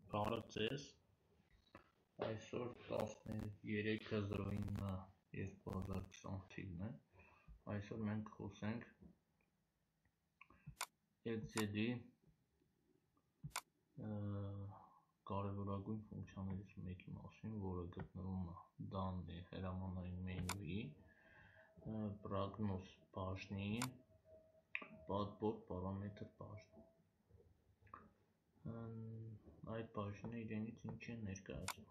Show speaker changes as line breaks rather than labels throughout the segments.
Բարև ձեզ, այսօր 13/09/2020 թիվն է, այսօր մենք խոսենք LCD կարևորագույն ֆունկցիաներից մեկի մասին, որը գտնվում է Դանլի հրամանային մենյուի, պրոգնոզ բաժնի, պատվոր պարամետր բաժնի։ Այդ բաժինը իրենից ինչ է ներկայացնում։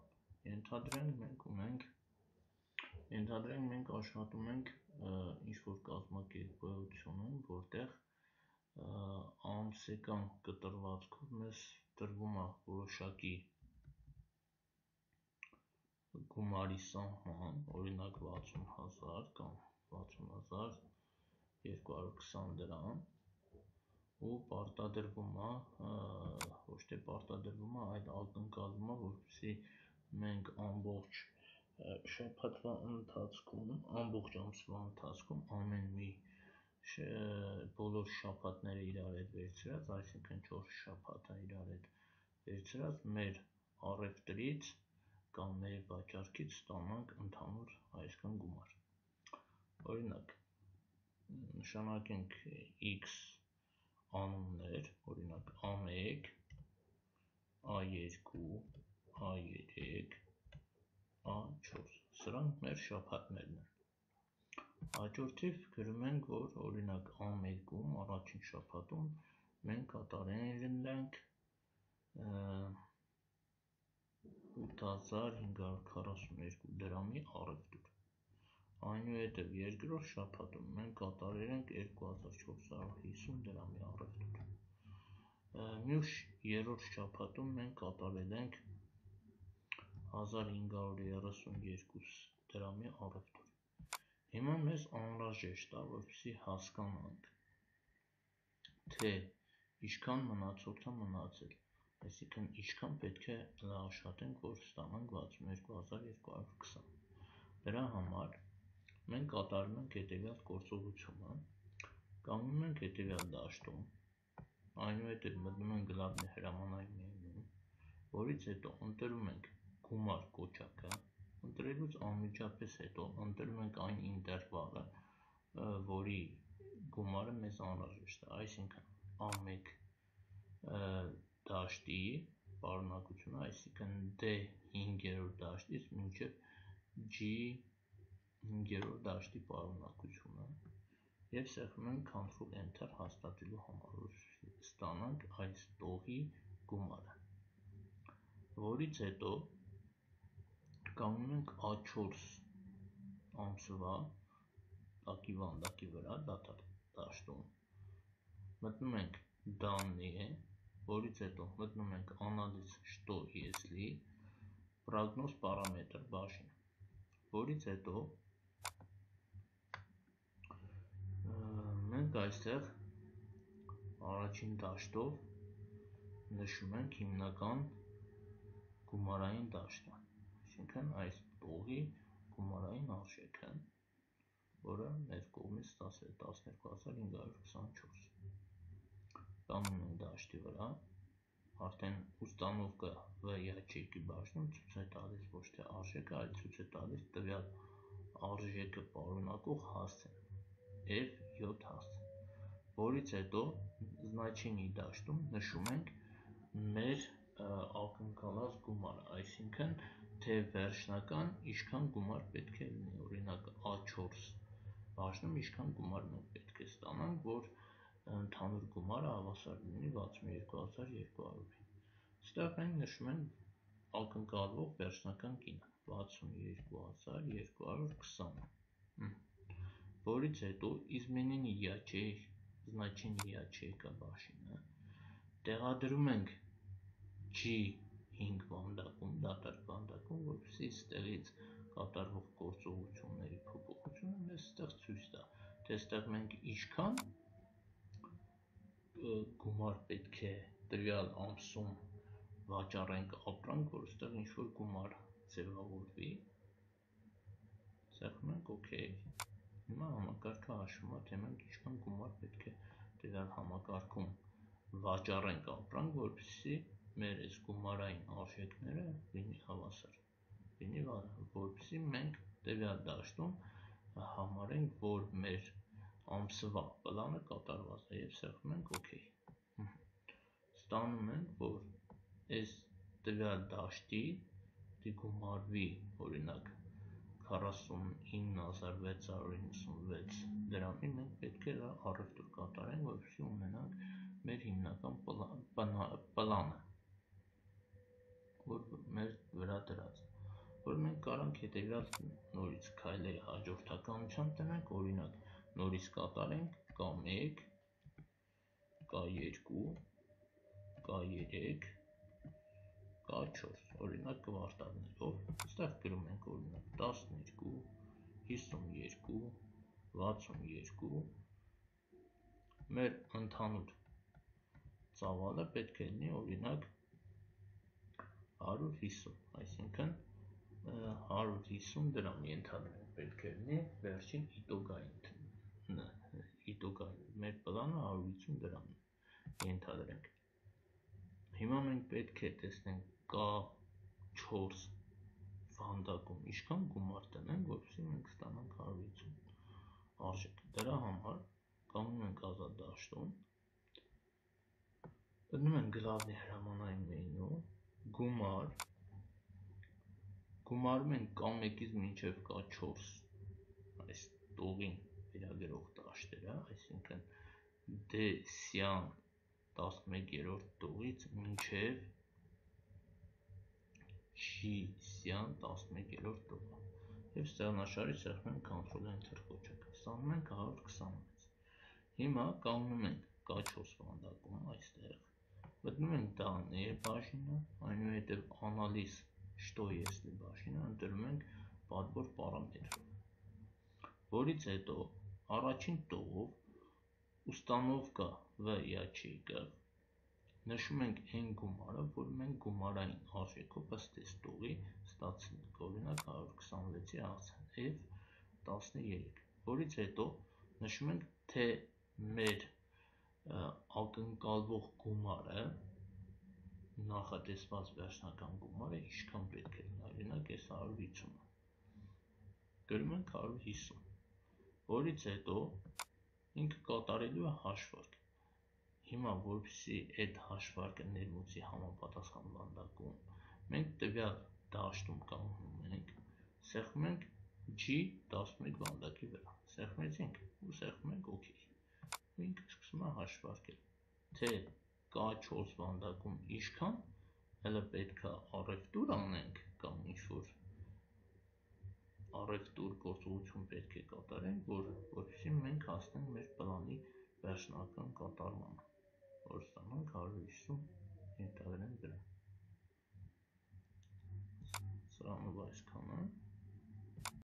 Ենթադրենք մենք աշխատում ենք ինչ-որ կազմակերպությունում, որտեղ ամսական կտրվածքով մեզ տրվում է որոշակի գումարի սահման, օրինակ 60,000 կամ 60,220 դրամ, ու պարտադրվում է, ոչ թե պարտադրվում է, այլ ակնկալվում է, որպեսզի մենք ամբողջ շաբաթվա ընթացքում, ամբողջ ամսվա ընթացքում ամեն մի բոլոր շաբաթները իրար հետ վերցրած, այսինքն 4 շաբաթը իրար հետ վերցրած, մեր առևտրից կամ մեր վաճառքից ստանանք ընդհանուր այսքան գումար։ Օրինակ, նշանակենք X անուններ, օրինակ A1, A2, A3, A4, սրանք մեր շաբաթներն են։ Հաջորդիվ գրում ենք, որ օրինակ A1-ում առաջին շաբաթում մենք կատարել ենք 8542 դրամի առևտուր, այնուհետև երկրորդ շաբաթում մենք կատարել ենք 2450 դրամի առևտուր, մյուս երրորդ շաբաթում մենք կատարել ենք 1532 դրամի առևտուր։ Հիմա մեզ անհրաժեշտ է, որպեսզի հասկանանք, թե ինչքան մնացորդ է մնացել, այսինքն ինչքան պետք է աշխատենք, որ ստանանք 62220։ Դրա համար մենք կատարում ենք հետևյալ գործողությունը, կանգնում ենք հետևյալ դաշտում, այնուհետև մտնում ենք գլավնի հրամանային մենյու, որից հետո ընտրում ենք գումար կոճակը, ընտրելուց անմիջապես հետո ընտրում ենք այն ինտերվալը, որի գումարը մեզ անհրաժեշտ է, այսինքն A1 դաշտի պարունակությունը, այսինքն D5-րդ դաշտից մինչև G5-րդ դաշտի պարունակությունը, և սեղմում ենք Ctrl Enter հաստատելու համար, որ ստանանք այս տողի գումարը, որից հետո կանգնում ենք A4 ամսվա տակի վանդակի վրա դատարկ դաշտում, մտնում ենք Done, որից հետո մտնում ենք Analyze что если, պրոգնոզ պարամետր բաժին, որից հետո մենք այստեղ առաջին դաշտով նշում ենք հիմնական գումարային դաշտը, այսինքն այս տողի գումարային արժեքը, որը մեր կողմից ստացել է 12524։ Կանգնում ենք դաշտի վրա, արդեն ուստանովկը V ячейки բաժնում ցույց է տալիս ոչ թե արժեքը, այլ ցույց է տալիս տվյալ արժեքը պարունակող հասցեն, F7 հասցեն, որից հետո значение դաշտում նշում ենք մեր ակնկալած գումարը, այսինքն թե վերջնական ինչքան գումար պետք է լինի, օրինակ A4 բաժնում ինչքան գումար մենք պետք է ստանանք, որ ընդհանուր գումարը հավասար լինի 62200-ի։ Ստեղ մենք նշում ենք ակնկալվող վերջնական գինը 62220, որից հետո изменение ячеек, значение ячейка բաժինը տեղադրում ենք G5 վանդակում, դատարկ վանդակում, որպեսզի ստեղից կատարվող գործողությունների փոփոխությունը մեզ ստեղ ցույց տա, թե ստեղ մենք ինչքան գումար պետք է տվյալ ամսում վաճառենք ապրանք, որ ստեղ ինչ-որ գումար ձևավորվի, սեղմում ենք OK, հիմա համակարգը հաշվում է, թե մենք ինչքան գումար պետք է տվյալ համակարգում վաճառենք ապրանք, որպեսզի մեր այս գումարային արժեքները լինի հավասար, լինի որպեսզի մենք տվյալ դաշտում համարենք, որ մեր ամսվա պլանը կատարված է և սեղմում ենք OK։ Ստանում ենք, որ այս տվյալ դաշտի գումարվի օրինակ 49696 դրամի մենք պետք է առևտուր կատարենք, որպեսզի ունենանք մեր հիմնական պլանը, որ մեր վրա դրած, որ մենք կարանք հետևյալ նորից քայլերը հաջորդականությամբ տնենք, օրինակ նորից կատարենք K1, K2, K3, K4, օրինակ կվարտալներով, ստեղ գրում ենք օրինակ 12, 52, 62, մեր ընդհանուր ծավալը պետք է լինի օրինակ 150, այսինքն 150 դրամ ենթադրենք պետք է լինի վերջին իտոգային, մեր պլանը 150 դրամ ենթադրենք։ Հիմա մենք պետք է տեսնենք K4 վանդակում ինչքան գումար տնենք, որպեսզի մենք ստանանք 150 արժեք։ Դրա համար կանգնում ենք ազատ դաշտում, դնում ենք գլավնի հրամանային մենյու, գումարում ենք K1-ից մինչև K4 այս տողին վերագրող դաշտերը, այսինքն D-սյան 11-րդ տողից մինչև G-սյան 11-րդ տողը և ստեղնաշարի սեղմում ենք Ctrl Enter կոչակ, ստանում ենք 126։ Հիմա կանգնում ենք K4 վանդակում այստեղ, մտնում ենք данные բաժինը, այնուհետև Analyz что если բաժինը, ընտրում ենք պատվոր պարամետրով, որից հետո առաջին տողով ուստանովկա v ячейка նշում ենք այն գումարը, որ մենք գումարային արժեքով ըստ այս տողի ստացել ենք, օրինակ 126-ի F13, որից հետո նշում ենք, թե մեր ակնկալվող գումարը, նախատեսված վերջնական գումարը ինչքան պետք է լինի, օրինակ այս 150-ը, գրում ենք 150, որից հետո ինքը կատարելու է հաշվարկ։ Հիմա որպեսզի այդ հաշվարկը ներմուծի համապատասխան վանդակում, մենք տվյալ դաշտում կանգնում ենք, սեղմում ենք G11 վանդակի վրա, սեղմեցինք ու սեղմում ենք OK, ու ինքը սկսում է հաշվարկել, թե K4 վանդակում ինչքան, հələ պետք է առևտուր անենք կամ ինչ-որ առևտուր գործողություն պետք է կատարենք, որպեսզի մենք հասնենք մեր պլանի վերջնական կատարմանը, որ ստանանք 150 ենթադրենք դրամ։ Սրանով այսքանը։